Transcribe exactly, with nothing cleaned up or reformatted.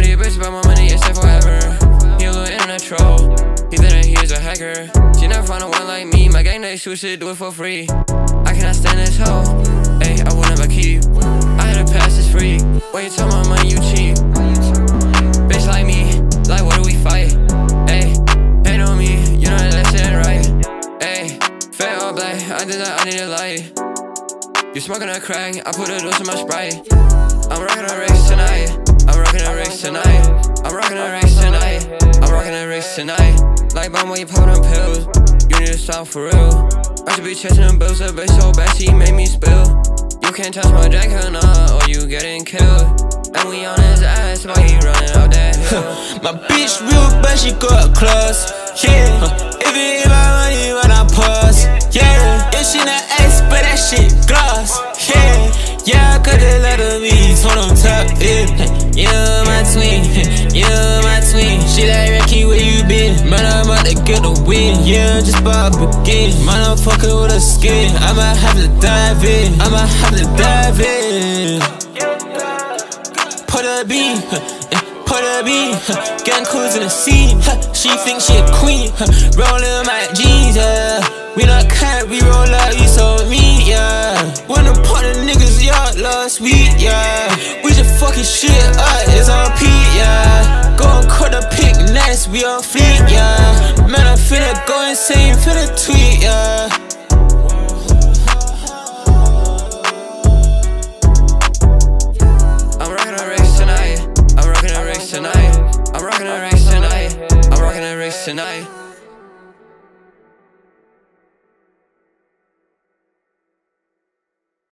Tell your bitch about my money and stay forever. He a little internet troll. He think that he is a hacker. She never found a one like me. My gang they shoot shit, do it for free. I cannot stand this hoe. Ayy, I will never keep. I had to pass this free. When you tell my money you cheap. Bitch like me, like what do we fight? Ayy, hate on me, you know that shit ain't right. Ayy, fat all black, I did that, I need a light. You smoking a crack, I put a dose in my Sprite. I'm rocking a race tonight. I'm rocking a race tonight. I'm rocking a race tonight. I'm rocking a race tonight. Like bomb when you pop them pills. You need to stop for real. I should be chasing them bills, a bitch so bad she made me spill. You can't touch my jack or not, or you getting killed. And we on his ass while he running out that hill. My bitch real but she got class. Yeah, if it ain't my money when I pass. Yeah, if she not ice but that shit gloss. Yeah, yeah, I could've let her be on on top. Yeah, yeah, my twin, yeah, my twin. She like Ricky, where you been? Man, I'm about to get a win. Yeah, just about to begin. Man, I'm fucking with her skin. I might have to dive in. I might have to dive in. Put a bean, put a bean, getting cool in the scene. She thinks she a queen, rolling my jeans, yeah. We not cat, we roll out, you so mean, yeah. When the part of niggas yacht last week, yeah. We just fucking shit up, it's on Pete, yeah. Go and cut the pick, nice, we on fleek, yeah.